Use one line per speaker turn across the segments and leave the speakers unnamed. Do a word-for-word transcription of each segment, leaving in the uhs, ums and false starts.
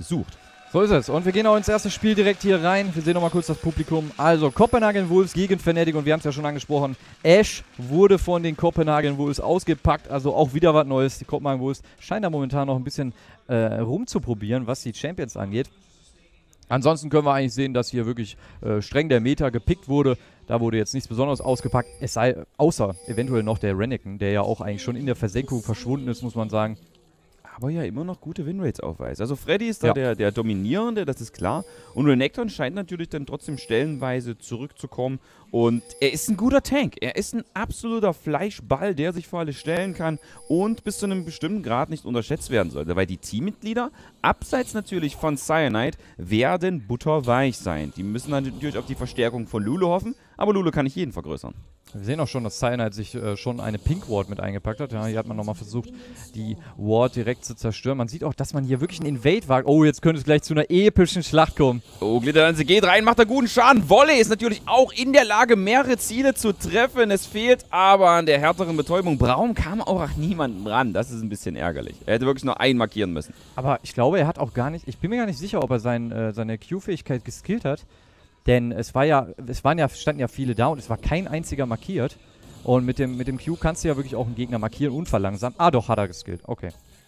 sucht.
So ist es. Und wir gehen auch ins erste Spiel direkt hier rein. Wir sehen nochmal kurz das Publikum. Also Copenhagen Wolves gegen Fnatic und wir haben es ja schon angesprochen. Ash wurde von den Copenhagen Wolves ausgepackt. Also auch wieder was Neues. Die Copenhagen Wolves scheinen da momentan noch ein bisschen äh, rumzuprobieren, was die Champions angeht. Ansonsten können wir eigentlich sehen, dass hier wirklich äh, streng der Meta gepickt wurde. Da wurde jetzt nichts Besonderes ausgepackt. Es sei außer eventuell noch der Renekton, der ja auch eigentlich schon in der Versenkung verschwunden ist, muss man sagen.
Aber ja immer noch gute Winrates aufweist. Also Freddy ist da
Ja.
der, der Dominierende, das ist klar. Und Renekton scheint natürlich dann trotzdem stellenweise zurückzukommen. Und er ist ein guter Tank. Er ist ein absoluter Fleischball, der sich vor alle stellen kann und bis zu einem bestimmten Grad nicht unterschätzt werden sollte. Weil die Teammitglieder, abseits natürlich von Cyanide, werden butterweich sein. Die müssen dann natürlich auf die Verstärkung von Lulu hoffen. Aber Lulu kann nicht jeden vergrößern.
Wir sehen auch schon, dass Cyanide sich äh, schon eine Pink Ward mit eingepackt hat. Ja, hier hat man nochmal versucht, die Ward direkt zu zerstören. Man sieht auch, dass man hier wirklich einen Invade wagt. Oh, jetzt könnte es gleich zu einer epischen Schlacht kommen.
Oh, Glitterlanze geht rein, macht da guten Schaden. Volley ist natürlich auch in der Lage, mehrere Ziele zu treffen. Es fehlt aber an der härteren Betäubung. Braum kam auch an niemanden ran. Das ist ein bisschen ärgerlich. Er hätte wirklich nur einen markieren müssen.
Aber ich glaube, er hat auch gar nicht, ich bin mir gar nicht sicher, ob er sein, äh, seine Q-Fähigkeit geskillt hat. Denn es war ja, es waren ja, standen ja viele da und es war kein einziger markiert. Und mit dem, mit dem Q kannst du ja wirklich auch einen Gegner markieren und verlangsamen. Ah, doch, hat er geskillt. Okay.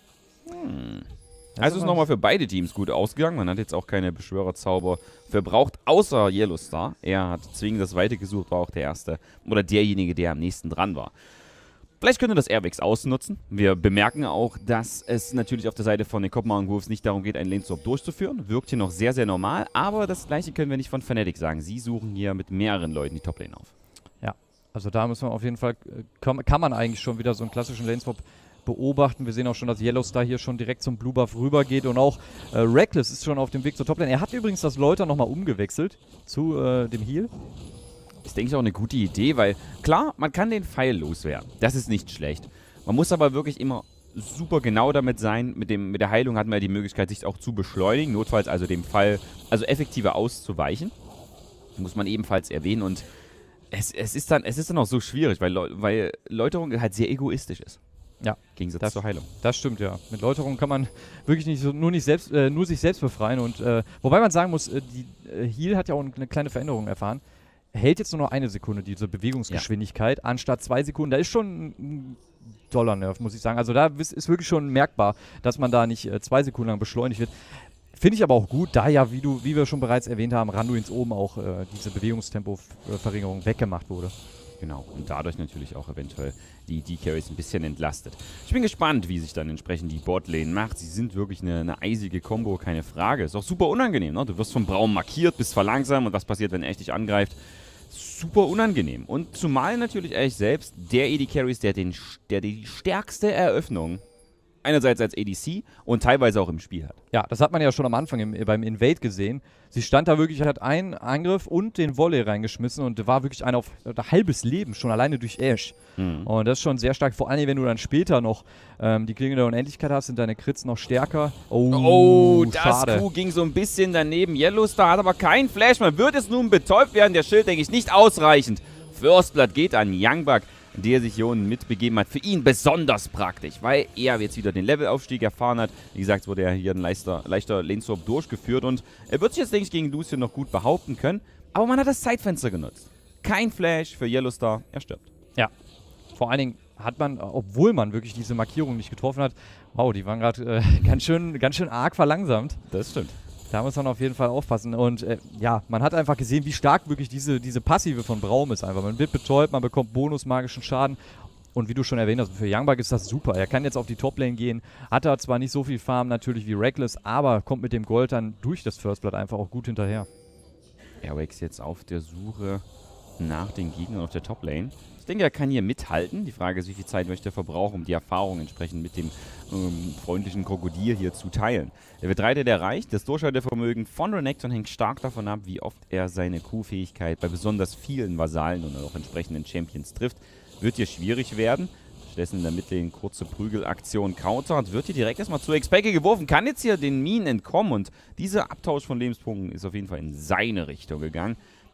Hm. Also ist nochmal für beide Teams gut ausgegangen. Man hat jetzt auch keine Beschwörerzauber verbraucht, außer Yellowstar. Er hat zwingend das Weite gesucht, war auch der Erste. Oder derjenige, der am nächsten dran war. Vielleicht könnte das Airwax ausnutzen. Wir bemerken auch, dass es natürlich auf der Seite von den Copenhagen Wolves nicht darum geht, einen Laneswap durchzuführen. Wirkt hier noch sehr, sehr normal. Aber das Gleiche können wir nicht von Fnatic sagen. Sie suchen hier mit mehreren Leuten die Toplane auf.
Ja, also da müssen wir auf jeden Fall, kann, kann man eigentlich schon wieder so einen klassischen Laneswap beobachten. Wir sehen auch schon, dass Yellowstar hier schon direkt zum Blue Buff rübergeht und auch äh, Reckless ist schon auf dem Weg zur Toplane. Er hat übrigens das Läutern nochmal umgewechselt zu äh, dem Heal.
Ist, denke ich, auch eine gute Idee, weil klar, man kann den Pfeil loswerden. Das ist nicht schlecht. Man muss aber wirklich immer super genau damit sein. Mit, dem, mit der Heilung hat man ja die Möglichkeit, sich auch zu beschleunigen, notfalls also dem Pfeil also effektiver auszuweichen. Muss man ebenfalls erwähnen und es, es, ist, dann, es ist dann auch so schwierig, weil, weil Läuterung halt sehr egoistisch ist.
Ja.
Im Gegensatz
das,
zur Heilung.
Das stimmt, ja. Mit Läuterung kann man wirklich nicht so, nur, nicht selbst, äh, nur sich selbst befreien. Und äh, wobei man sagen muss, äh, die äh, Heal hat ja auch eine kleine Veränderung erfahren. Hält jetzt nur noch eine Sekunde, diese Bewegungsgeschwindigkeit, ja. Anstatt zwei Sekunden. Da ist schon ein Dollar-Nerf, muss ich sagen. Also da ist wirklich schon merkbar, dass man da nicht äh, zwei Sekunden lang beschleunigt wird. Finde ich aber auch gut, da ja, wie, du, wie wir schon bereits erwähnt haben, Randuins oben auch äh, diese Bewegungstempo-Verringerung weggemacht wurde.
Genau, und dadurch natürlich auch eventuell die D-Carries ein bisschen entlastet. Ich bin gespannt, wie sich dann entsprechend die Botlane macht. Sie sind wirklich eine, eine eisige Combo, keine Frage. Ist auch super unangenehm, ne? Du wirst vom Braum markiert, bist verlangsamt und was passiert, wenn er echt dich angreift? Super unangenehm. Und zumal natürlich Ash selbst der A D Carries, der, den, der die stärkste Eröffnung einerseits als A D C und teilweise auch im Spiel hat.
Ja, das hat man ja schon am Anfang im, beim Invade gesehen. Sie stand da wirklich, hat einen Angriff und den Volley reingeschmissen und war wirklich ein auf ein halbes Leben, schon alleine durch Ash. Mhm. Und das ist schon sehr stark, vor allem wenn du dann später noch ähm, die Klinge der Unendlichkeit hast, sind deine Crits noch stärker. Oh,
oh das
schade.
Q ging so ein bisschen daneben. Yellowstar hat aber keinen Flash, man wird es nun betäubt werden. Der Schild, denke ich, nicht ausreichend. First Blood geht an Youngbug, der sich hier unten mitbegeben hat. Für ihn besonders praktisch, weil er jetzt wieder den Levelaufstieg erfahren hat. Wie gesagt, wurde er hier ein leichter, leichter Laneswap durchgeführt und er wird sich jetzt, denke ich, gegen Lucian noch gut behaupten können. Aber man hat das Zeitfenster genutzt. Kein Flash für Yellowstar, er stirbt.
Ja, vor allen Dingen hat man, obwohl man wirklich diese Markierung nicht getroffen hat, wow, die waren gerade äh, ganz schön, ganz schön arg verlangsamt.
Das stimmt.
Da muss man auf jeden Fall aufpassen. Und äh, ja, man hat einfach gesehen, wie stark wirklich diese, diese Passive von Braum ist einfach. Man wird betäubt, man bekommt bonusmagischen Schaden. Und wie du schon erwähnt hast, für Youngbug ist das super. Er kann jetzt auf die Toplane gehen, hat da zwar nicht so viel Farm natürlich wie Reckless, aber kommt mit dem Gold dann durch das First Blood einfach auch gut hinterher.
Airwax jetzt auf der Suche nach den Gegnern auf der Toplane. Ich denke, er kann hier mithalten. Die Frage ist, wie viel Zeit möchte er verbrauchen, um die Erfahrung entsprechend mit dem ähm, freundlichen Krokodil hier zu teilen. Der wird drei erreicht. Das Durchhaltevermögen von Renekton hängt stark davon ab, wie oft er seine Q-Fähigkeit bei besonders vielen Vasallen und auch entsprechenden Champions trifft. Wird hier schwierig werden. Stattdessen in der Mitte eine kurze Prügelaktion countert. Wird hier direkt erstmal zu Expecke geworfen. Kann jetzt hier den Minen entkommen und dieser Abtausch von Lebenspunkten ist auf jeden Fall in seine Richtung gegangen.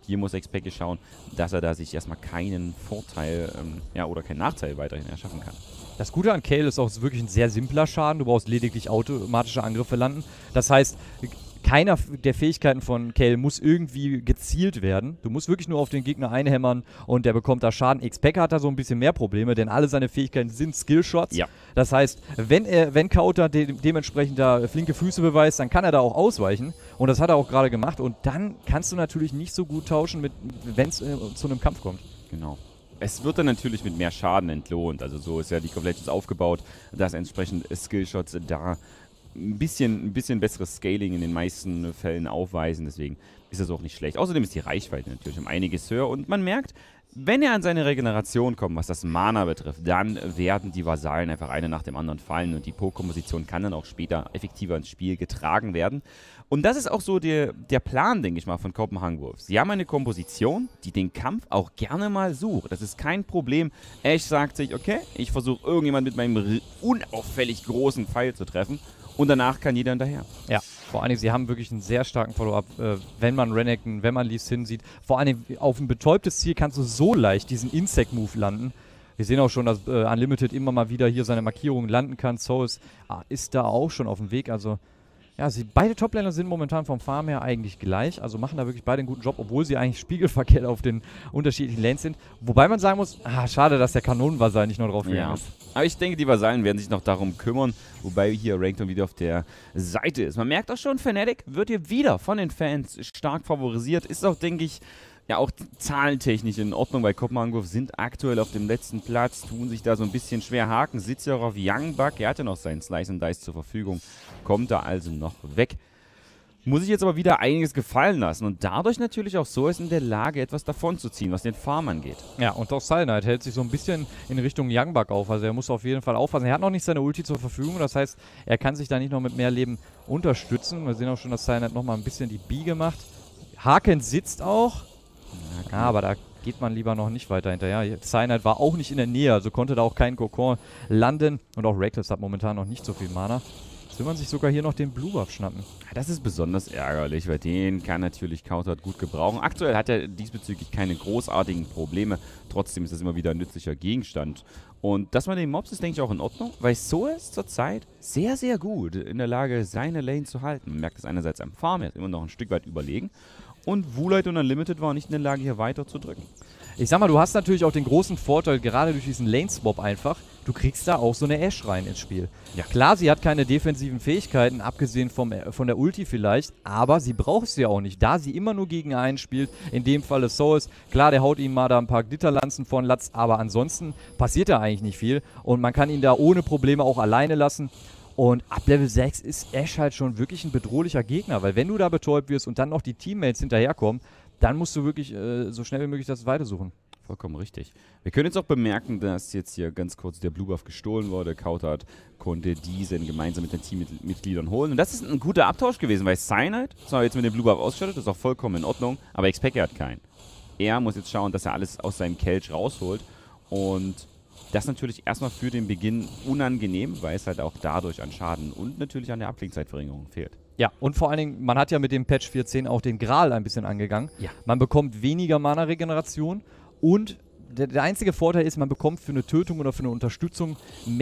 Hier muss Expecke schauen, dass er da sich erstmal keinen Vorteil ähm, ja, oder keinen Nachteil weiterhin erschaffen kann.
Das Gute an Kayle ist auch, es ist wirklich ein sehr simpler Schaden. Du brauchst lediglich automatische Angriffe landen. Das heißt, keiner der Fähigkeiten von Kayle muss irgendwie gezielt werden. Du musst wirklich nur auf den Gegner einhämmern und der bekommt da Schaden. Expecke hat da so ein bisschen mehr Probleme, denn alle seine Fähigkeiten sind Skillshots.
Ja. Das
heißt, wenn er, wenn Kauter de dementsprechend da flinke Füße beweist, dann kann er da auch ausweichen. Und das hat er auch gerade gemacht. Und dann kannst du natürlich nicht so gut tauschen, wenn es äh, zu einem Kampf kommt.
Genau. Es wird dann natürlich mit mehr Schaden entlohnt. Also so ist ja League of Legends aufgebaut, dass entsprechend Skillshots da ein bisschen, ein bisschen besseres Scaling in den meisten Fällen aufweisen. Deswegen ist das auch nicht schlecht. Außerdem ist die Reichweite natürlich um einiges höher. Und man merkt, wenn er an seine Regeneration kommt, was das Mana betrifft, dann werden die Vasallen einfach eine nach dem anderen fallen. Und die Po-Komposition kann dann auch später effektiver ins Spiel getragen werden. Und das ist auch so der, der Plan, denke ich mal, von Copenhagen Wolves. Sie haben eine Komposition, die den Kampf auch gerne mal sucht. Das ist kein Problem. Ash sagt sich, okay, ich versuche irgendjemand mit meinem unauffällig großen Pfeil zu treffen. Und danach kann jeder hinterher.
Ja, vor allen Dingen, sie haben wirklich einen sehr starken Follow-up, äh, wenn man Renekton, wenn man Lee Sin sieht. Vor allen Dingen, auf ein betäubtes Ziel kannst du so leicht diesen Insect-Move landen. Wir sehen auch schon, dass äh, Unlimited immer mal wieder hier seine Markierungen landen kann. Souls ah, ist da auch schon auf dem Weg, also ja, sie, beide Toplaner sind momentan vom Farm her eigentlich gleich, also machen da wirklich beide einen guten Job, obwohl sie eigentlich spiegelverkehrt auf den unterschiedlichen Lanes sind. Wobei man sagen muss, ah, schade, dass der Kanonenvasall nicht noch drauf gegangen
ja.
ist.
Aber ich denke, die Vasallen werden sich noch darum kümmern, wobei hier Rankton wieder auf der Seite ist. Man merkt auch schon, Fnatic wird hier wieder von den Fans stark favorisiert. Ist auch, denke ich, ja auch zahlentechnisch in Ordnung, weil Copenhagen Wolves sind aktuell auf dem letzten Platz, tun sich da so ein bisschen schwer. Haken sitzt ja auch auf Young Buck, er hat ja noch seinen Slice and Dice zur Verfügung, kommt da also noch weg. Muss ich jetzt aber wieder einiges gefallen lassen und dadurch natürlich auch so ist in der Lage, etwas davon zu ziehen, was den Farm angeht.
Ja, und auch Cyanide hält sich so ein bisschen in Richtung Young Buck auf, also er muss auf jeden Fall aufpassen. Er hat noch nicht seine Ulti zur Verfügung, das heißt, er kann sich da nicht noch mit mehr Leben unterstützen. Wir sehen auch schon, dass Cyanide nochmal ein bisschen die Biege macht. Haken sitzt auch. Ja, aber da geht man lieber noch nicht weiter hinterher. Cyanide war auch nicht in der Nähe, also konnte da auch kein Kokon landen. Und auch Reckless hat momentan noch nicht so viel Mana. Jetzt will man sich sogar hier noch den Blue Buff schnappen.
Das ist besonders ärgerlich, weil den kann natürlich Kauthard gut gebrauchen. Aktuell hat er diesbezüglich keine großartigen Probleme. Trotzdem ist das immer wieder ein nützlicher Gegenstand. Und das mit den Mobs ist, denke ich, auch in Ordnung, weil so ist zurzeit sehr, sehr gut in der Lage, seine Lane zu halten. Man merkt es einerseits am Farm, er ist immer noch ein Stück weit überlegen. Und Woolite und Unlimited waren nicht in der Lage, hier weiter zu drücken.
Ich sag mal, du hast natürlich auch den großen Vorteil, gerade durch diesen Lane-Swap einfach, du kriegst da auch so eine Ashe rein ins Spiel. Ja. Klar, sie hat keine defensiven Fähigkeiten, abgesehen vom, von der Ulti vielleicht, aber sie braucht sie auch nicht, da sie immer nur gegen einen spielt. In dem Falle Souls. Klar, der haut ihm mal da ein paar Glitterlanzen von Latz, aber ansonsten passiert da eigentlich nicht viel. Und man kann ihn da ohne Probleme auch alleine lassen. Und ab Level sechs ist Ashe halt schon wirklich ein bedrohlicher Gegner, weil wenn du da betäubt wirst und dann noch die Teammates hinterherkommen, dann musst du wirklich äh, so schnell wie möglich das weitersuchen.
Vollkommen richtig. Wir können jetzt auch bemerken, dass jetzt hier ganz kurz der Blue Buff gestohlen wurde. Kauthard konnte diesen gemeinsam mit den Teammitgliedern holen. Und das ist ein guter Abtausch gewesen, weil Cyanide zwar jetzt mit dem Blue Buff ausgestattet, das ist auch vollkommen in Ordnung, aber Expecke hat keinen. Er muss jetzt schauen, dass er alles aus seinem Kelch rausholt und das natürlich erstmal für den Beginn unangenehm, weil es halt auch dadurch an Schaden und natürlich an der Abklingzeitverringerung fehlt.
Ja, und vor allen Dingen, man hat ja mit dem Patch vier Punkt zehn auch den Gral ein bisschen angegangen.
Ja.
Man bekommt weniger Mana-Regeneration und der, der einzige Vorteil ist, man bekommt für eine Tötung oder für eine Unterstützung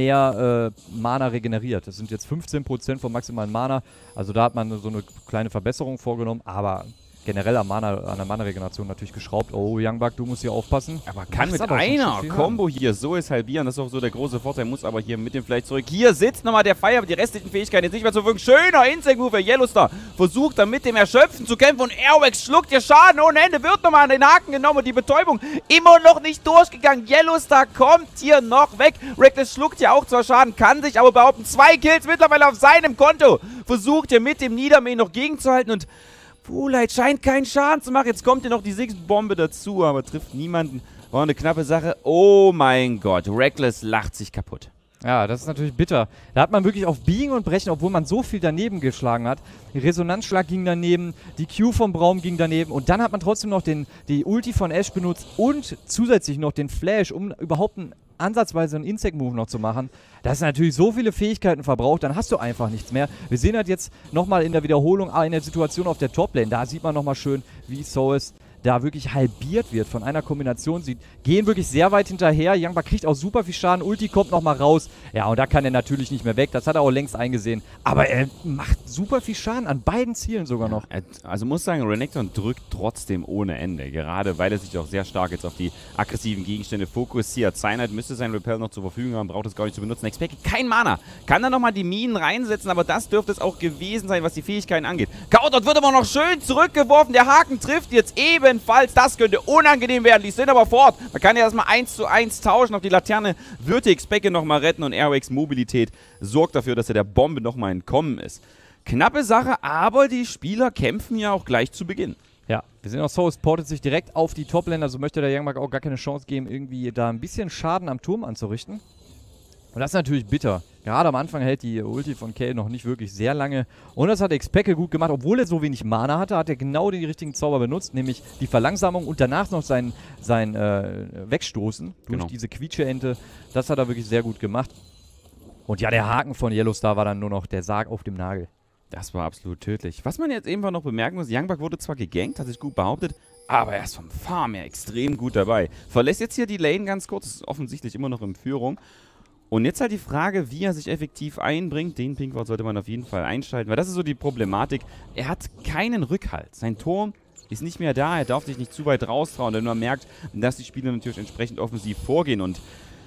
mehr äh, Mana regeneriert. Das sind jetzt fünfzehn Prozent vom maximalen Mana, also da hat man so eine kleine Verbesserung vorgenommen, aber generell an, Mana, an der Mana-Regeneration natürlich geschraubt. Oh, Young Buck, du musst hier aufpassen.
Aber kann mit einer Combo hier so ist halbieren. Das ist auch so der große Vorteil. Muss aber hier mit dem vielleicht zurück. Hier sitzt nochmal der Fire, die restlichen Fähigkeiten jetzt nicht mehr zu wirken. Schöner Insect-Move. Yellowstar versucht dann mit dem Erschöpfen zu kämpfen und Airwax schluckt hier Schaden ohne Ende. Wird nochmal an den Haken genommen und die Betäubung immer noch nicht durchgegangen. Yellowstar kommt hier noch weg. Reckless schluckt ja auch zwar Schaden, kann sich aber behaupten. Zwei Kills mittlerweile auf seinem Konto. Versucht hier mit dem Niedermähen noch gegenzuhalten und Woolite scheint keinen Schaden zu machen. Jetzt kommt hier noch die Six-Bombe dazu, aber trifft niemanden. War eine knappe Sache. Oh mein Gott, Reckless lacht sich kaputt.
Ja, das ist natürlich bitter. Da hat man wirklich auf Biegen und Brechen, obwohl man so viel daneben geschlagen hat. Die Resonanzschlag ging daneben, die Q vom Braum ging daneben und dann hat man trotzdem noch den, die Ulti von Ashe benutzt und zusätzlich noch den Flash, um überhaupt einen ansatzweise einen Insect-Move noch zu machen. Das ist natürlich so viele Fähigkeiten verbraucht, dann hast du einfach nichts mehr. Wir sehen halt jetzt nochmal in der Wiederholung eine Situation auf der Top-Lane. Da sieht man nochmal schön, wie Souls da wirklich halbiert wird von einer Kombination. Sie gehen wirklich sehr weit hinterher. Youngbuck kriegt auch super viel Schaden. Ulti kommt nochmal raus. Ja, und da kann er natürlich nicht mehr weg. Das hat er auch längst eingesehen. Aber er macht super viel Schaden an beiden Zielen sogar noch.
Also muss sagen, Renekton drückt trotzdem ohne Ende. Gerade weil er sich auch sehr stark jetzt auf die aggressiven Gegenstände fokussiert. Cyanide müsste sein Repel noch zur Verfügung haben, braucht es gar nicht zu benutzen. Expecki, kein Mana. Kann da nochmal die Minen reinsetzen, aber das dürfte es auch gewesen sein, was die Fähigkeiten angeht. Kautert wird aber noch schön zurückgeworfen. Der Haken trifft jetzt ebenfalls. Das könnte unangenehm werden. Die sind aber fort. Man kann ja erstmal eins zu eins tauschen. Auf die Laterne wird die Expecki nochmal retten und Airwax Mobilität sorgt dafür, dass er der Bombe nochmal entkommen ist. Knappe Sache, aber die Spieler kämpfen ja auch gleich zu Beginn.
Ja, wir sehen auch, Soul portet sich direkt auf die Top-Lane, also möchte der Youngbuck auch gar keine Chance geben, irgendwie da ein bisschen Schaden am Turm anzurichten. Und das ist natürlich bitter. Gerade am Anfang hält die Ulti von Kayle noch nicht wirklich sehr lange. Und das hat Expecki gut gemacht. Obwohl er so wenig Mana hatte, hat er genau den richtigen Zauber benutzt, nämlich die Verlangsamung und danach noch sein, sein äh, Wegstoßen durch
genau.
diese Quietsche-Ente. Das hat er wirklich sehr gut gemacht. Und ja, der Haken von Yellowstar war dann nur noch der Sarg auf dem Nagel.
Das war absolut tödlich. Was man jetzt eben noch bemerken muss, Youngbuck wurde zwar gegankt, hat sich gut behauptet, aber er ist vom Farm her extrem gut dabei. Verlässt jetzt hier die Lane ganz kurz, ist offensichtlich immer noch in Führung. Und jetzt halt die Frage, wie er sich effektiv einbringt. Den Pinkward sollte man auf jeden Fall einschalten, weil das ist so die Problematik. Er hat keinen Rückhalt. Sein Turm ist nicht mehr da, er darf sich nicht zu weit raustrauen, denn man merkt, dass die Spieler natürlich entsprechend offensiv vorgehen. Und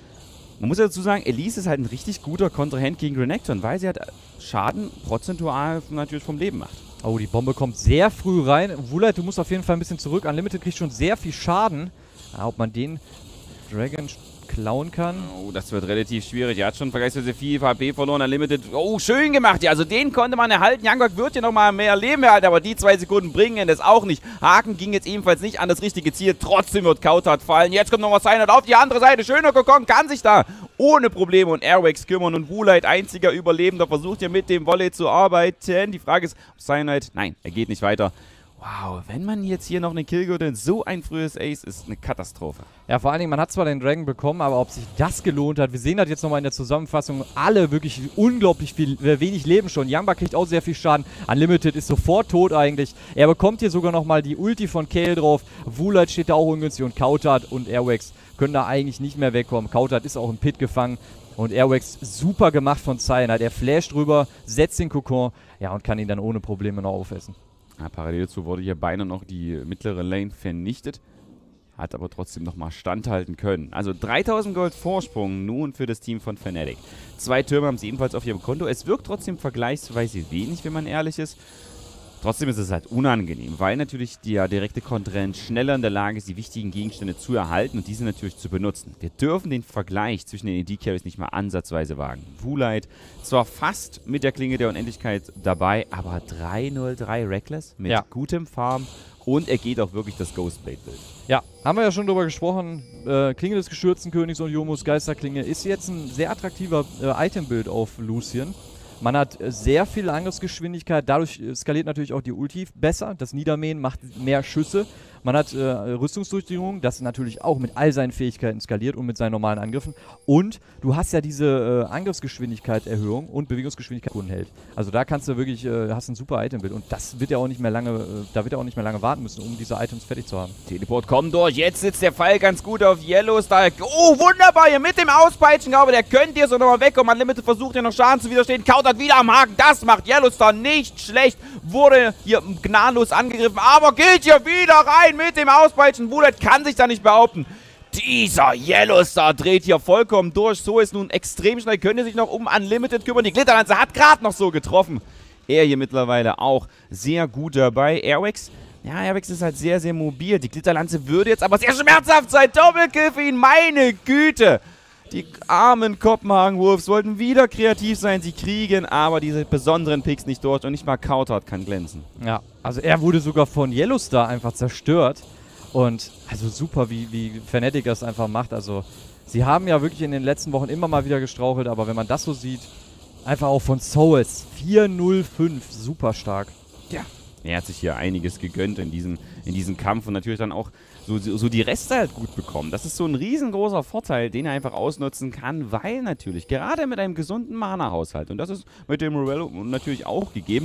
man muss ja dazu sagen, Elise ist halt ein richtig guter Kontrahent gegen Renekton, weil sie halt Schaden prozentual natürlich vom Leben macht.
Oh, die Bombe kommt sehr früh rein. Wulait, du musst auf jeden Fall ein bisschen zurück. Unlimited kriegt schon sehr viel Schaden. Ja, ob man den Dragon klauen kann.
Oh, das wird relativ schwierig. Er hat schon vergleichsweise viel H P verloren. Unlimited. Oh, schön gemacht. Ja, also den konnte man erhalten. Youngbuck wird hier nochmal mehr Leben erhalten, aber die zwei Sekunden bringen das auch nicht. Haken ging jetzt ebenfalls nicht an das richtige Ziel. Trotzdem wird Kautert fallen. Jetzt kommt nochmal Cyanide auf die andere Seite. Schöner Kokon kann sich da ohne Probleme und Airwax kümmern. Und Wulait, einziger Überlebender, versucht hier mit dem Volley zu arbeiten. Die Frage ist, ob Cyanide... Nein, er geht nicht weiter. Wow, wenn man jetzt hier noch eine Kill gehört, so ein frühes Ace ist eine Katastrophe.
Ja, vor allen Dingen, man hat zwar den Dragon bekommen, aber ob sich das gelohnt hat, wir sehen das jetzt nochmal in der Zusammenfassung, alle wirklich unglaublich viel, äh, wenig Leben schon. Youngbuck kriegt auch sehr viel Schaden, Unlimited ist sofort tot eigentlich. Er bekommt hier sogar nochmal die Ulti von Kayle drauf, Wulait steht da auch ungünstig und Kautert und Airwax können da eigentlich nicht mehr wegkommen. Kautert ist auch im Pit gefangen und Airwax super gemacht von Cyanide. Er flasht rüber, setzt den Kokon, ja, und kann ihn dann ohne Probleme noch aufessen.
Ja, parallel dazu wurde hier beinahe noch die mittlere Lane vernichtet, hat aber trotzdem nochmal standhalten können. Also dreitausend Gold Vorsprung nun für das Team von Fnatic. Zwei Türme haben sie ebenfalls auf ihrem Konto. Es wirkt trotzdem vergleichsweise wenig, wenn man ehrlich ist. Trotzdem ist es halt unangenehm, weil natürlich der direkte Kontrahent schneller in der Lage ist, die wichtigen Gegenstände zu erhalten und diese natürlich zu benutzen. Wir dürfen den Vergleich zwischen den A D-Carries nicht mal ansatzweise wagen. Wulait zwar fast mit der Klinge der Unendlichkeit dabei, aber drei null drei Reckless mit
ja.
gutem Farm und er geht auch wirklich das Ghostblade-Bild.
Ja, haben wir ja schon drüber gesprochen. Äh, Klinge des gestürzten Königs und Yomus Geisterklinge ist jetzt ein sehr attraktiver äh, Itembild auf Lucian. Man hat sehr viel Angriffsgeschwindigkeit, dadurch skaliert natürlich auch die Ulti besser. Das Niedermähen macht mehr Schüsse. Man hat äh, Rüstungsdurchdringung, das natürlich auch mit all seinen Fähigkeiten skaliert und mit seinen normalen Angriffen. Und du hast ja diese äh, Angriffsgeschwindigkeit-Erhöhung und Bewegungsgeschwindigkeit hält. Also da kannst du wirklich, äh, hast ein super Itembild. Und das wird ja auch nicht mehr lange, äh, da wird er auch nicht mehr lange warten müssen, um diese Items fertig zu haben.
Teleport kommt durch, jetzt sitzt der Pfeil ganz gut auf Yellowstar. Oh, wunderbar, hier mit dem Auspeitschen, glaube der könnte jetzt noch mal wegkommen. Unlimited versucht ja noch Schaden zu widerstehen, Kautert wieder am Haken. Das macht Yellowstar nicht schlecht. Wurde hier gnadenlos angegriffen, aber geht hier wieder rein mit dem Auspeitschen. Wulait kann sich da nicht behaupten. Dieser Yellowstar dreht hier vollkommen durch. So ist nun extrem schnell, könnte sich noch um Unlimited kümmern. Die Glitterlanze hat gerade noch so getroffen. Er hier mittlerweile auch sehr gut dabei. Airwax, ja, Airwax ist halt sehr, sehr mobil. Die Glitterlanze würde jetzt aber sehr schmerzhaft sein. Doppelkill für ihn, meine Güte. Die armen Kopenhagen-Wolves wollten wieder kreativ sein. Sie kriegen aber diese besonderen Picks nicht durch und nicht mal Kautert kann glänzen.
Ja, also er wurde sogar von Yellowstar einfach zerstört. Und also super, wie, wie Fnatic das einfach macht. Also sie haben ja wirklich in den letzten Wochen immer mal wieder gestrauchelt, aber wenn man das so sieht, einfach auch von Souls vier null fünf, super stark.
Ja, er hat sich hier einiges gegönnt in diesem, in diesem Kampf und natürlich dann auch so, so die Reste halt gut bekommen. Das ist so ein riesengroßer Vorteil, den er einfach ausnutzen kann, weil natürlich, gerade mit einem gesunden Mana-Haushalt, und das ist mit dem Morello natürlich auch gegeben,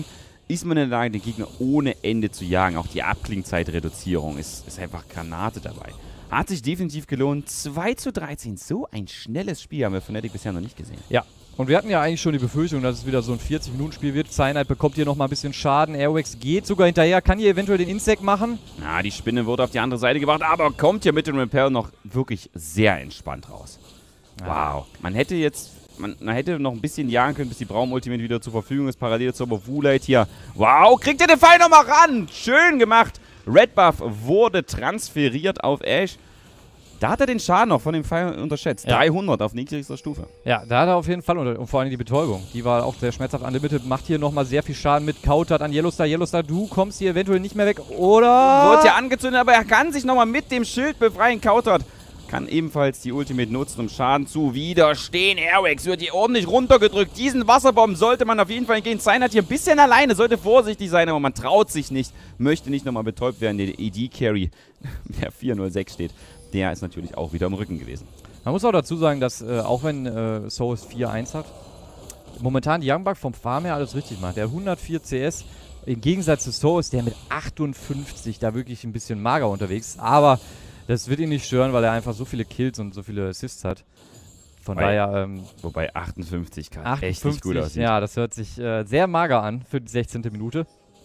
ist man in der Lage, den Gegner ohne Ende zu jagen. Auch die Abklingzeitreduzierung ist, ist einfach Granate dabei. Hat sich definitiv gelohnt. zwei zu dreizehn, so ein schnelles Spiel haben wir von Fnatic bisher noch nicht gesehen.
Ja, und wir hatten ja eigentlich schon die Befürchtung, dass es wieder so ein vierzig-Minuten-Spiel wird. Cyanide bekommt hier nochmal ein bisschen Schaden. Airwax geht sogar hinterher, kann hier eventuell den Insect machen.
Na, die Spinne wurde auf die andere Seite gebracht, aber kommt hier mit dem Repel noch wirklich sehr entspannt raus.
Ja.
Wow. Man hätte jetzt, man, man hätte noch ein bisschen jagen können, bis die Braum-Ultimate wieder zur Verfügung ist. Parallel zu aber Woolite hier. Wow, kriegt er den Fall nochmal ran. Schön gemacht. Red Buff wurde transferiert auf Ashe. Da hat er den Schaden noch von dem Pfeil unterschätzt. Ja. dreihundert auf niedrigster Stufe.
Ja, da hat er auf jeden Fall unter und vor allem die Betäubung. Die war auch sehr schmerzhaft. Unlimited macht hier nochmal sehr viel Schaden mit. Countert an Yellowstar. Yellowstar, du kommst hier eventuell nicht mehr weg, oder?
Wird ja angezündet, aber er kann sich nochmal mit dem Schild befreien. Countert kann ebenfalls die Ultimate nutzen, um Schaden zu widerstehen. Airwax wird hier ordentlich runtergedrückt. Diesen Wasserbomben sollte man auf jeden Fall entgehen. Sein hat hier ein bisschen alleine, sollte vorsichtig sein, aber man traut sich nicht. Möchte nicht nochmal betäubt werden. Der E D-Carry, der vier null sechs steht, der ist natürlich auch wieder im Rücken gewesen.
Man muss auch dazu sagen, dass äh, auch wenn äh, Soul vier eins hat, momentan die Young Buck vom Farm her alles richtig macht. Der hat hundertvier C S, im Gegensatz zu Soul ist der mit achtundfünfzig da wirklich ein bisschen mager unterwegs. Aber das wird ihn nicht stören, weil er einfach so viele Kills und so viele Assists hat. Von
Wobei,
daher... Ähm,
wobei achtundfünfzig kann
achtundfünfzig,
echt nicht gut aussehen.
Ja, das hört sich äh, sehr mager an für die sechzehnte Minute.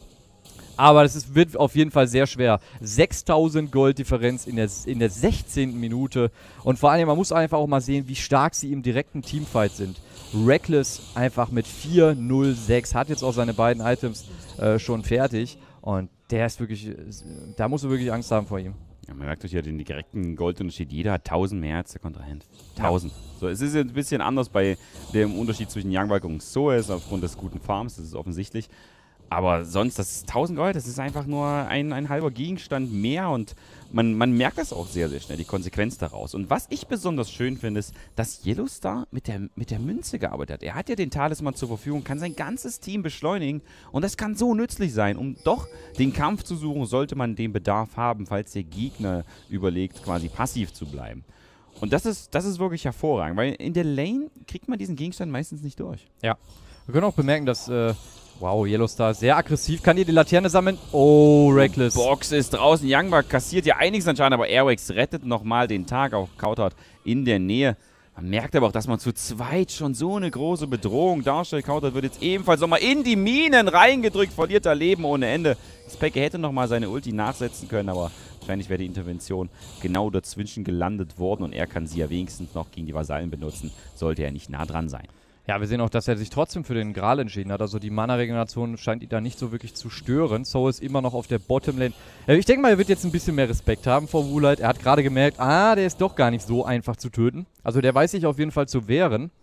Aber das ist, wird auf jeden Fall sehr schwer. sechstausend Gold Differenz in der, in der sechzehnten Minute. Und vor allem, man muss einfach auch mal sehen, wie stark sie im direkten Teamfight sind. Reckless einfach mit vier null sechs, hat jetzt auch seine beiden Items äh, schon fertig. Und der ist wirklich, da musst du wirklich Angst haben vor ihm.
Ja, man merkt euch ja den direkten Goldunterschied. Jeder hat tausend mehr als der Kontrahent. tausend. Ja. So, es ist jetzt ein bisschen anders bei dem Unterschied zwischen Young Buck und Soes aufgrund des guten Farms, das ist offensichtlich. Aber sonst, das ist tausend Gold, das ist einfach nur ein, ein halber Gegenstand mehr und man, man merkt das auch sehr, sehr schnell, die Konsequenz daraus. Und was ich besonders schön finde, ist, dass Yellowstar mit der, mit der Münze gearbeitet hat. Er hat ja den Talisman zur Verfügung, kann sein ganzes Team beschleunigen und das kann so nützlich sein. Um doch den Kampf zu suchen, sollte man den Bedarf haben, falls der Gegner überlegt, quasi passiv zu bleiben. Und das ist, das ist wirklich hervorragend, weil in der Lane kriegt man diesen Gegenstand meistens nicht durch.
Ja, wir können auch bemerken, dass... Äh Wow, Yellowstar sehr aggressiv. Kann hier die Laterne sammeln? Oh, Reckless.
Box ist draußen. Young Buck kassiert ja einiges an Schaden, aber Airwax rettet nochmal den Tag. Auch Countert in der Nähe. Man merkt aber auch, dass man zu zweit schon so eine große Bedrohung darstellt. Countert wird jetzt ebenfalls nochmal in die Minen reingedrückt. Verliert da Leben ohne Ende. Specke hätte nochmal seine Ulti nachsetzen können, aber wahrscheinlich wäre die Intervention genau dazwischen gelandet worden. Und er kann sie ja wenigstens noch gegen die Vasallen benutzen. Sollte er nicht nah dran sein.
Ja, wir sehen auch, dass er sich trotzdem für den Gral entschieden hat. Also die Mana-Regeneration scheint ihn da nicht so wirklich zu stören. So ist immer noch auf der Bottom-Lane. Ja, ich denke mal, er wird jetzt ein bisschen mehr Respekt haben vor Woolite. Er hat gerade gemerkt, ah, der ist doch gar nicht so einfach zu töten. Also der weiß sich auf jeden Fall zu wehren.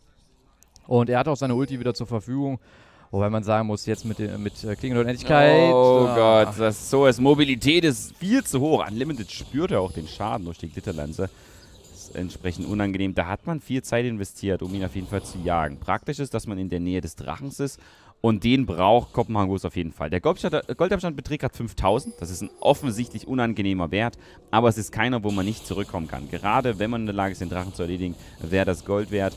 Und er hat auch seine Ulti wieder zur Verfügung. Wobei man sagen muss, jetzt mit, mit äh, Klingen und Unendlichkeit.
Oh ah. Gott, das so ist. Mobilität ist viel zu hoch. Unlimited spürt er auch den Schaden durch die Glitterlanze. Entsprechend unangenehm. Da hat man viel Zeit investiert, um ihn auf jeden Fall zu jagen. Praktisch ist, dass man in der Nähe des Drachens ist und den braucht Kopenhagen auf jeden Fall. Der Goldabstand beträgt gerade fünftausend. Das ist ein offensichtlich unangenehmer Wert, aber es ist keiner, wo man nicht zurückkommen kann. Gerade wenn man in der Lage ist, den Drachen zu erledigen, wäre das Gold wert.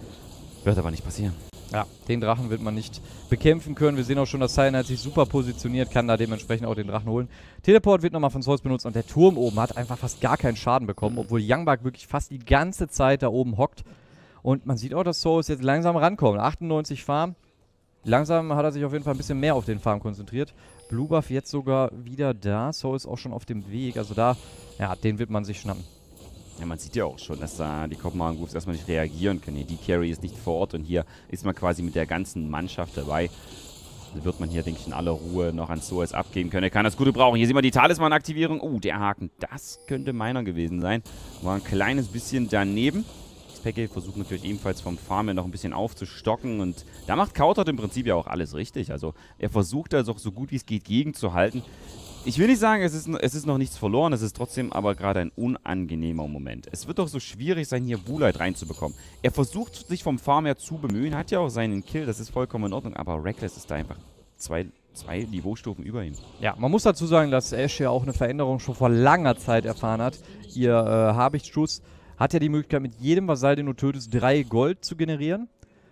Wird aber nicht passieren.
Ja, den Drachen wird man nicht bekämpfen können. Wir sehen auch schon, dass Cyanide sich super positioniert, kann da dementsprechend auch den Drachen holen. Teleport wird nochmal von Source benutzt und der Turm oben hat einfach fast gar keinen Schaden bekommen, obwohl Young Buck wirklich fast die ganze Zeit da oben hockt. Und man sieht auch, dass Source jetzt langsam rankommt. achtundneunzig Farm. Langsam hat er sich auf jeden Fall ein bisschen mehr auf den Farm konzentriert. Blue Buff jetzt sogar wieder da. Soul ist auch schon auf dem Weg. Also da, ja, den wird man sich schnappen.
Ja, man sieht ja auch schon, dass da die Kopenhagen Wolves erstmal nicht reagieren können. Die Carry ist nicht vor Ort und hier ist man quasi mit der ganzen Mannschaft dabei. Da wird man hier, denke ich, in aller Ruhe noch an Soes abgeben können. Er kann das Gute brauchen. Hier sehen wir die Talisman-Aktivierung. Oh, der Haken, das könnte meiner gewesen sein. War ein kleines bisschen daneben. Specke versucht natürlich ebenfalls vom Farm her noch ein bisschen aufzustocken und da macht Countert im Prinzip ja auch alles richtig. Also er versucht also auch so gut wie es geht gegenzuhalten. Ich will nicht sagen, es ist, es ist noch nichts verloren, es ist trotzdem aber gerade ein unangenehmer Moment. Es wird doch so schwierig sein, hier Woolite reinzubekommen. Er versucht sich vom Farm her zu bemühen, hat ja auch seinen Kill, das ist vollkommen in Ordnung, aber Reckless ist da einfach zwei, zwei Niveaustufen über ihm.
Ja, man muss dazu sagen, dass Ashe ja auch eine Veränderung schon vor langer Zeit erfahren hat. Ihr äh, Habichtschuss hat ja die Möglichkeit, mit jedem Vasall, den du tötest, drei Gold zu generieren.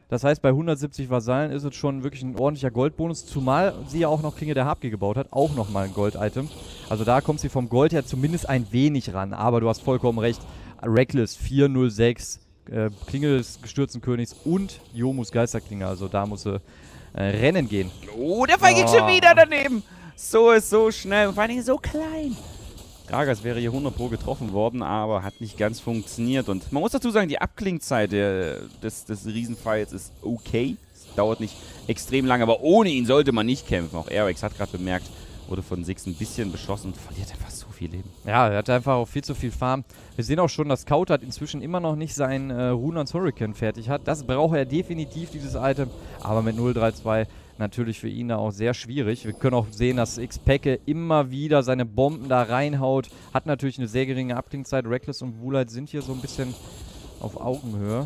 Das heißt, bei hundertsiebzig Vasallen ist es schon wirklich ein ordentlicher Goldbonus, zumal sie ja auch noch Klinge der Habgier gebaut hat, auch nochmal ein Gold-Item. Also da kommt sie vom Gold her zumindest ein wenig ran, aber du hast vollkommen recht. Reckless vier null sechs, äh, Klinge des gestürzten Königs und Yomus Geisterklinge, also da muss sie äh, rennen gehen.
Oh, der Fall oh. geht schon wieder daneben. So ist so schnell und vor allen Dingen so klein. Gragas wäre hier hundert Pro getroffen worden, aber hat nicht ganz funktioniert. Und man muss dazu sagen, die Abklingzeit der, des, des Riesenfights ist okay. Es dauert nicht extrem lange, aber ohne ihn sollte man nicht kämpfen. Auch Airwax hat gerade bemerkt, wurde von Six ein bisschen beschossen und verliert einfach so viel Leben.
Ja, er hat einfach auch viel zu viel Farm. Wir sehen auch schon, dass Kautat inzwischen immer noch nicht seinen äh, Runans Hurricane fertig hat. Das braucht er definitiv, dieses Item. Aber mit null drei zwei natürlich für ihn da auch sehr schwierig. Wir können auch sehen, dass Xpeke immer wieder seine Bomben da reinhaut. Hat natürlich eine sehr geringe Abklingzeit. Reckless und Woolite sind hier so ein bisschen auf Augenhöhe.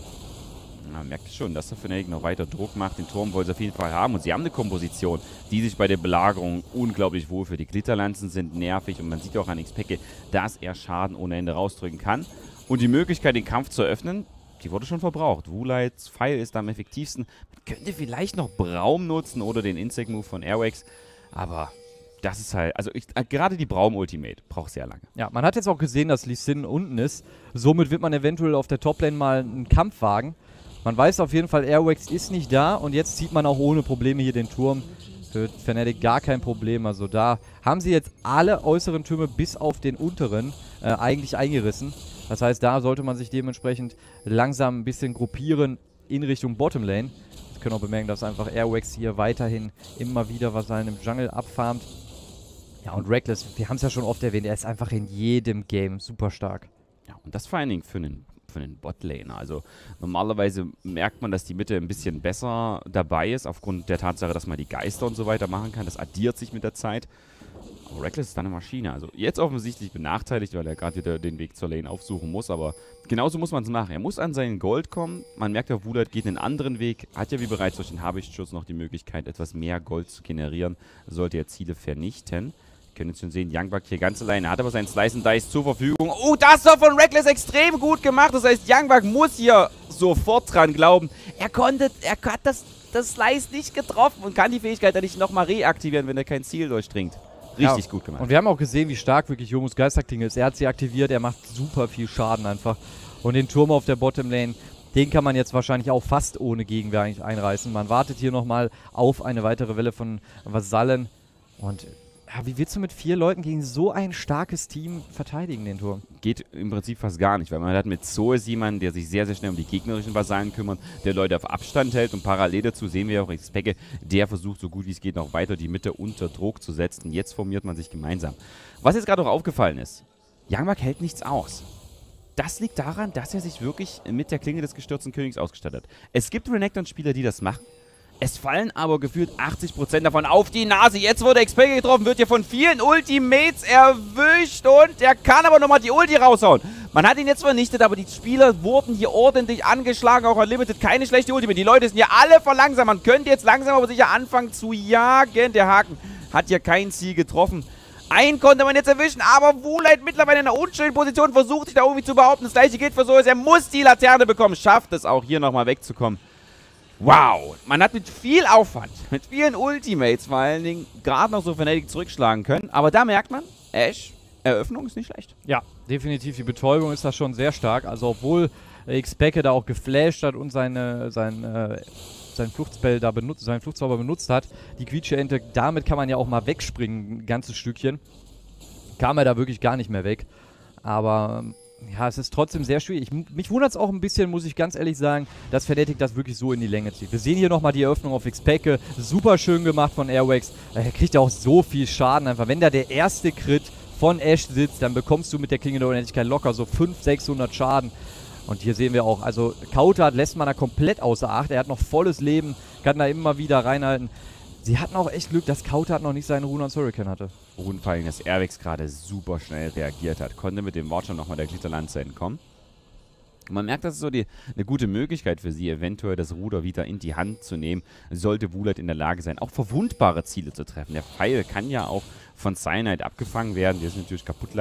Man merkt schon, dass der Fnatic noch weiter Druck macht. Den Turm wollen sie auf jeden Fall haben. Und sie haben eine Komposition, die sich bei der Belagerung unglaublich wohl für. Die Glitterlanzen sind nervig. Und man sieht auch an Xpeke, dass er Schaden ohne Ende rausdrücken kann. Und die Möglichkeit, den Kampf zu eröffnen, die wurde schon verbraucht. Woolites Pfeil ist am effektivsten. Man könnte vielleicht noch Braum nutzen oder den Insect-Move von Airwax. Aber das ist halt, also ich, äh, gerade die Braum-Ultimate braucht sehr lange.
Ja, man hat jetzt auch gesehen, dass Lee Sin unten ist. Somit wird man eventuell auf der Toplane mal einen Kampf wagen. Man weiß auf jeden Fall, Airwax ist nicht da. Und jetzt zieht man auch ohne Probleme hier den Turm. Für Fnatic gar kein Problem. Also da haben sie jetzt alle äußeren Türme bis auf den unteren äh, eigentlich eingerissen. Das heißt, da sollte man sich dementsprechend langsam ein bisschen gruppieren in Richtung Bottomlane. Wir können auch bemerken, dass einfach Airwax hier weiterhin immer wieder Vasallen im Jungle abfarmt. Ja, und Reckless, wir haben es ja schon oft erwähnt, er ist einfach in jedem Game super stark.
Ja, und das vor allen Dingen für einen, für einen Botlaner. Also normalerweise merkt man, dass die Mitte ein bisschen besser dabei ist, aufgrund der Tatsache, dass man die Geister und so weiter machen kann. Das addiert sich mit der Zeit. Aber Reckless ist dann eine Maschine. Also jetzt offensichtlich benachteiligt, weil er gerade wieder den Weg zur Lane aufsuchen muss. Aber genauso muss man es machen. Er muss an seinen Gold kommen. Man merkt ja, Woolite geht einen anderen Weg. Hat ja wie bereits durch den Habichtschuss noch die Möglichkeit, etwas mehr Gold zu generieren. Sollte er Ziele vernichten. Wir können jetzt schon sehen, Youngbuck hier ganz alleine. Hat aber seinen Slice and Dice zur Verfügung. Oh, das war von Reckless extrem gut gemacht. Das heißt, Youngbuck muss hier sofort dran glauben. Er konnte, er hat das, das Slice nicht getroffen und kann die Fähigkeit dann nicht nochmal reaktivieren, wenn er kein Ziel durchdringt. Richtig ja, gut gemacht.
Und wir haben auch gesehen, wie stark wirklich Yomus Geisterklinge ist. Er hat sie aktiviert, er macht super viel Schaden einfach. Und den Turm auf der Bottomlane, den kann man jetzt wahrscheinlich auch fast ohne Gegenwehr eigentlich einreißen. Man wartet hier nochmal auf eine weitere Welle von Vasallen. Und ja, wie willst du mit vier Leuten gegen so ein starkes Team verteidigen, den Turm? Geht im Prinzip fast gar nicht, weil man hat mit Zoes jemanden, der sich sehr, sehr schnell um die gegnerischen Vasallen kümmert, der Leute auf Abstand hält und parallel dazu sehen wir auch Xpeke, der versucht so gut wie es geht noch weiter die Mitte unter Druck zu setzen. Jetzt formiert man sich gemeinsam. Was jetzt gerade auch aufgefallen ist, Youngbuck hält nichts aus. Das liegt daran, dass er sich wirklich mit der Klinge des gestürzten Königs ausgestattet hat. Es gibt Renekton-Spieler, die das machen. Es fallen aber gefühlt achtzig Prozent davon auf die Nase. Jetzt wurde Xpeke getroffen, wird hier von vielen Ultimates erwischt und er kann aber nochmal die Ulti raushauen. Man hat ihn jetzt vernichtet, aber die Spieler wurden hier ordentlich angeschlagen, auch Unlimited. Keine schlechte Ultimate. Die Leute sind hier alle verlangsamt. Man könnte jetzt langsam aber sicher anfangen zu jagen. Der Haken hat hier kein Ziel getroffen. Einen konnte man jetzt erwischen, aber Woolite mittlerweile in einer unschönen Position, versucht sich da irgendwie zu behaupten. Das gleiche gilt für Zoes. Er muss die Laterne bekommen, schafft es auch hier nochmal wegzukommen. Wow, man hat mit viel Aufwand, mit vielen Ultimates vor allen Dingen gerade noch so Fnatic zurückschlagen können. Aber da merkt man, Ashe, Eröffnung ist nicht schlecht. Ja, definitiv. Die Betäubung ist da schon sehr stark. Also obwohl äh, Xpeke da auch geflasht hat und seine, sein, äh, sein Fluchtspell da benutzt, seinen Fluchtzauber benutzt hat, die Quietsche-Ente, damit kann man ja auch mal wegspringen, ein ganzes Stückchen. Kam er da wirklich gar nicht mehr weg. Aber ja, es ist trotzdem sehr schwierig. Ich, mich wundert es auch ein bisschen, muss ich ganz ehrlich sagen, dass Fnatic das wirklich so in die Länge zieht. Wir sehen hier nochmal die Eröffnung auf Xpeke. Super schön gemacht von Airwax. Er kriegt ja auch so viel Schaden einfach. Wenn da der erste Crit von Ashe sitzt, dann bekommst du mit der Klinge der Unendlichkeit locker so fünfhundert, sechshundert Schaden. Und hier sehen wir auch, also Kautat lässt man da komplett außer Acht. Er hat noch volles Leben, kann da immer wieder reinhalten. Sie hatten auch echt Glück, dass Kautat noch nicht seinen Runans Hurricane hatte.
Und vor allem, dass Airwax gerade super schnell reagiert hat. Konnte mit dem Watcher nochmal der Glitterlanze entkommen. Und man merkt, das ist so die, eine gute Möglichkeit für sie, eventuell das Ruder wieder in die Hand zu nehmen. Sollte Woolite in der Lage sein, auch verwundbare Ziele zu treffen. Der Pfeil kann ja auch von Cyanide abgefangen werden, der ist natürlich kaputt lacht.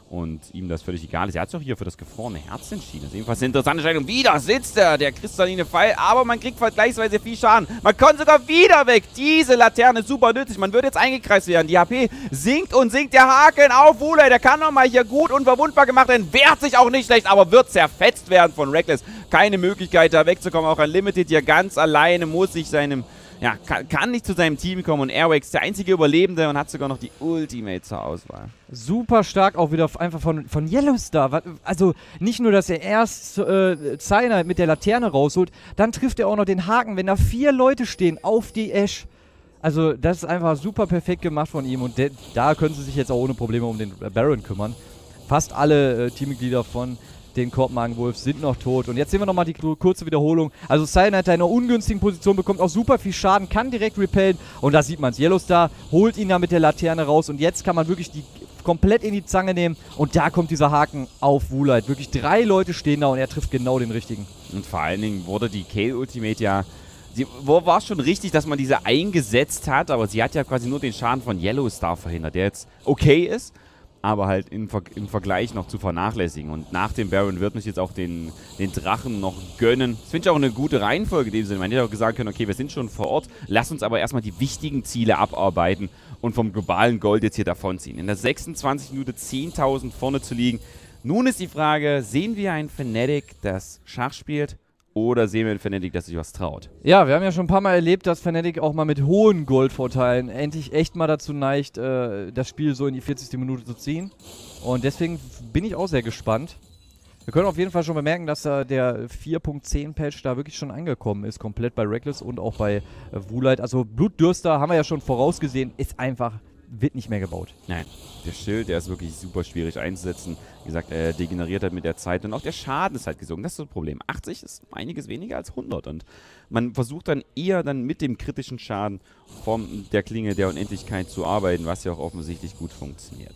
und ihm das völlig egal ist. Er hat sich auch hier für das gefrorene Herz entschieden. Das ist ebenfalls eine interessante Entscheidung. Wieder sitzt er, der kristallene Pfeil, aber man kriegt vergleichsweise viel Schaden. Man kommt sogar wieder weg. Diese Laterne ist super nötig. Man wird jetzt eingekreist werden. Die H P sinkt und sinkt. Der Haken auf Wulai. Der kann nochmal hier gut unverwundbar gemacht werden. Wehrt sich auch nicht schlecht, aber wird zerfetzt werden von Rekkles. Keine Möglichkeit, da wegzukommen. Auch Unlimited hier ganz alleine muss sich seinem... Ja, kann, kann nicht zu seinem Team kommen und Airwax der einzige Überlebende und hat sogar noch die Ultimate zur Auswahl.
Super stark auch wieder einfach von, von Yellowstar. Also nicht nur, dass er erst äh, Cyanide mit der Laterne rausholt, dann trifft er auch noch den Haken, wenn da vier Leute stehen auf die Ashe. Also das ist einfach super perfekt gemacht von ihm und da können sie sich jetzt auch ohne Probleme um den Baron kümmern. Fast alle äh, Teammitglieder von den Kopenhagen Wolves sind noch tot. Und jetzt sehen wir nochmal die kurze Wiederholung. Also Cyanide hat in einer ungünstigen Position, bekommt auch super viel Schaden, kann direkt repellen. Und da sieht man es. Yellowstar holt ihn da mit der Laterne raus. Und jetzt kann man wirklich die komplett in die Zange nehmen. Und da kommt dieser Haken auf Wulai. Wirklich drei Leute stehen da und er trifft genau den richtigen.
Und vor allen Dingen wurde die Kayle Ultimate ja... Sie war es schon richtig, dass man diese eingesetzt hat, aber sie hat ja quasi nur den Schaden von Yellowstar verhindert, der jetzt okay ist, aber halt im, Ver im Vergleich noch zu vernachlässigen. Und nach dem Baron wird mich jetzt auch den, den Drachen noch gönnen. Das finde ich auch eine gute Reihenfolge in dem Sinne. Man hätte auch gesagt können, okay, wir sind schon vor Ort, lass uns aber erstmal die wichtigen Ziele abarbeiten und vom globalen Gold jetzt hier davonziehen. In der sechsundzwanzigsten Minute zehntausend vorne zu liegen. Nun ist die Frage, sehen wir ein Fnatic, das Schach spielt? Oder sehen wir ein Fnatic, das sich was traut?
Ja, wir haben ja schon ein paar Mal erlebt, dass Fnatic auch mal mit hohen Goldvorteilen endlich echt mal dazu neigt, äh, das Spiel so in die vierzigste Minute zu ziehen. Und deswegen bin ich auch sehr gespannt. Wir können auf jeden Fall schon bemerken, dass äh, der vier Punkt zehn Patch da wirklich schon angekommen ist, komplett bei Rekkles und auch bei äh, Wulai. Also Blutdürster haben wir ja schon vorausgesehen, ist einfach, wird nicht mehr gebaut.
Nein, der Schild, der ist wirklich super schwierig einzusetzen. Wie gesagt, er degeneriert halt mit der Zeit und auch der Schaden ist halt gesunken. Das ist das Problem. achtzig ist einiges weniger als hundert und man versucht dann eher dann mit dem kritischen Schaden von der Klinge der Unendlichkeit zu arbeiten, was ja auch offensichtlich gut funktioniert.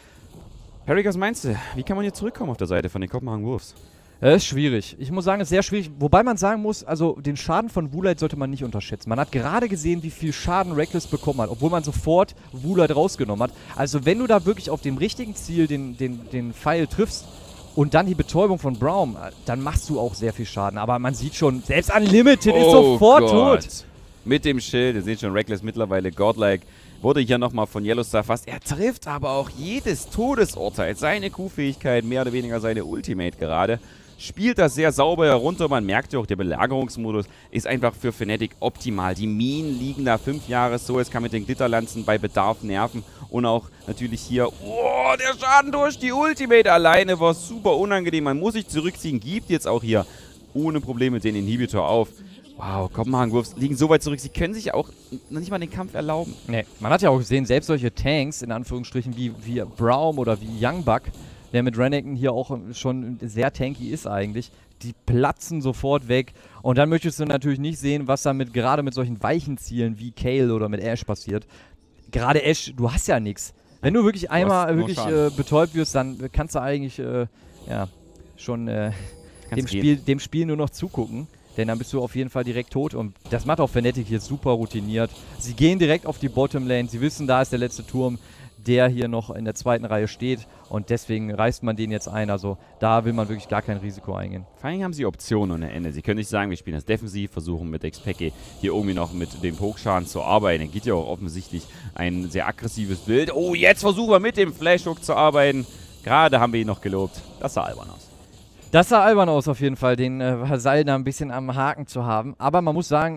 Perry, was meinst du? Wie kann man hier zurückkommen auf der Seite von den Kopenhagen Wolves?
Das ist schwierig. Ich muss sagen, es ist sehr schwierig. Wobei man sagen muss, also den Schaden von Wulai sollte man nicht unterschätzen. Man hat gerade gesehen, wie viel Schaden Rekkles bekommen hat, obwohl man sofort Wulai rausgenommen hat. Also wenn du da wirklich auf dem richtigen Ziel den, den, den Pfeil triffst und dann die Betäubung von Braum, dann machst du auch sehr viel Schaden. Aber man sieht schon, selbst Unlimited oh ist sofort Gott. tot.
Mit dem Schild, ihr seht schon, Rekkles mittlerweile godlike. Wurde hier nochmal von Yellowstar fast. Er trifft aber auch jedes Todesurteil. Seine Q-Fähigkeit, mehr oder weniger seine Ultimate gerade. Spielt das sehr sauber herunter. Man merkt ja auch, der Belagerungsmodus ist einfach für Fnatic optimal. Die Minen liegen da fünf Jahre so. Es kann mit den Glitterlanzen bei Bedarf nerven. Und auch natürlich hier, oh, der Schaden durch die Ultimate alleine war super unangenehm. Man muss sich zurückziehen. Gibt jetzt auch hier ohne Probleme den Inhibitor auf. Wow, Kopenhagen Wolves liegen so weit zurück, sie können sich auch noch nicht mal den Kampf erlauben.
Nee, man hat ja auch gesehen, selbst solche Tanks, in Anführungsstrichen, wie, wie Braum oder wie Youngbuck, der mit Renekton hier auch schon sehr tanky ist eigentlich, die platzen sofort weg. Und dann möchtest du natürlich nicht sehen, was da mit, gerade mit solchen weichen Zielen wie Kayle oder mit Ashe passiert. Gerade Ashe, du hast ja nichts. Wenn du wirklich einmal wirklich äh, betäubt wirst, dann kannst du eigentlich äh, ja, schon äh, dem, Spiel, dem Spiel nur noch zugucken. Denn dann bist du auf jeden Fall direkt tot und das macht auch Fnatic hier super routiniert. Sie gehen direkt auf die Bottomlane, sie wissen, da ist der letzte Turm, der hier noch in der zweiten Reihe steht und deswegen reißt man den jetzt ein. Also da will man wirklich gar kein Risiko eingehen.
Vor allem haben sie Optionen ohne Ende. Sie können nicht sagen, wir spielen das defensiv, versuchen mit Xpeke hier irgendwie noch mit dem Hochschaden zu arbeiten. Geht ja auch offensichtlich ein sehr aggressives Bild. Oh, jetzt versuchen wir mit dem Flashhook zu arbeiten. Gerade haben wir ihn noch gelobt. Das sah albern aus.
Das sah albern aus auf jeden Fall, den äh, Seil da ein bisschen am Haken zu haben. Aber man muss sagen,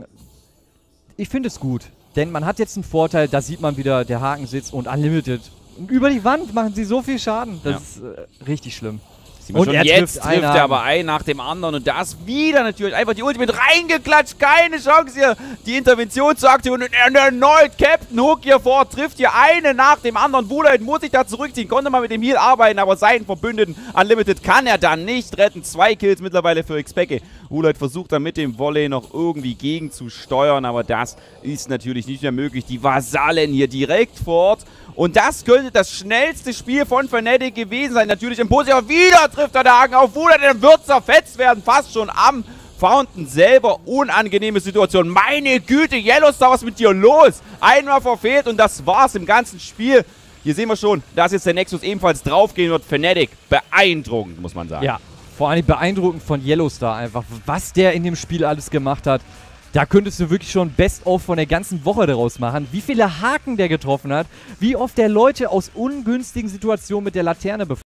ich finde es gut. Denn man hat jetzt einen Vorteil, da sieht man wieder, der Haken sitzt und Unlimited. Und über die Wand machen sie so viel Schaden. Das ja. ist äh, richtig schlimm.
Und er jetzt trifft, trifft er aber ein nach dem anderen und das wieder natürlich einfach die Ultimate reingeklatscht, keine Chance hier die Intervention zu aktivieren und erneut Captain Hook hier vor, trifft hier eine nach dem anderen. Wulai muss sich da zurückziehen, konnte mal mit dem Heal arbeiten, aber seinen Verbündeten Unlimited kann er dann nicht retten. Zwei Kills mittlerweile für Xpeke. Wulai versucht dann mit dem Volley noch irgendwie gegen zu steuern, aber das ist natürlich nicht mehr möglich. Die Vasallen hier direkt vor Ort. Und das könnte das schnellste Spiel von Fnatic gewesen sein. Natürlich im Positiv, aber wieder trifft er der Haken auf Wulai, dann wird zerfetzt werden, fast schon am Fountain selber. Unangenehme Situation. Meine Güte, Yellowstar, was ist mit dir los? Einmal verfehlt und das war's im ganzen Spiel. Hier sehen wir schon, dass jetzt der Nexus ebenfalls draufgehen wird. Fnatic, beeindruckend, muss man sagen.
Ja, vor allem beeindruckend von Yellowstar einfach, was der in dem Spiel alles gemacht hat. Da könntest du wirklich schon Best-of von der ganzen Woche daraus machen. Wie viele Haken der getroffen hat, wie oft der Leute aus ungünstigen Situationen mit der Laterne befreit.